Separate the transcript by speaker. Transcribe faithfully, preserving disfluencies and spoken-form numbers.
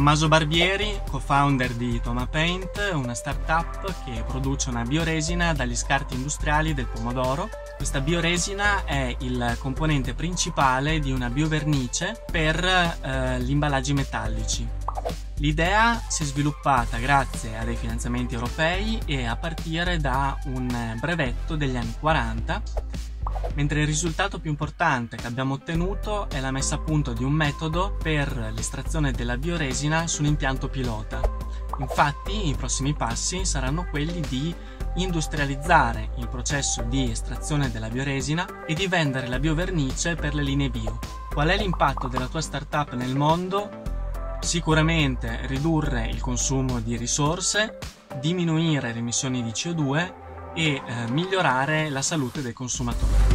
Speaker 1: Tommaso Barbieri, co-founder di TomaPaint, una startup che produce una bioresina dagli scarti industriali del pomodoro. Questa bioresina è il componente principale di una biovernice per eh, gli imballaggi metallici. L'idea si è sviluppata grazie a dei finanziamenti europei e a partire da un brevetto degli anni quaranta, mentre il risultato più importante che abbiamo ottenuto è la messa a punto di un metodo per l'estrazione della bioresina su un impianto pilota. Infatti i prossimi passi saranno quelli di industrializzare il processo di estrazione della bioresina e di vendere la biovernice per le linee bio. Qual è l'impatto della tua startup nel mondo? Sicuramente ridurre il consumo di risorse, diminuire le emissioni di C O due e eh, migliorare la salute del consumatore.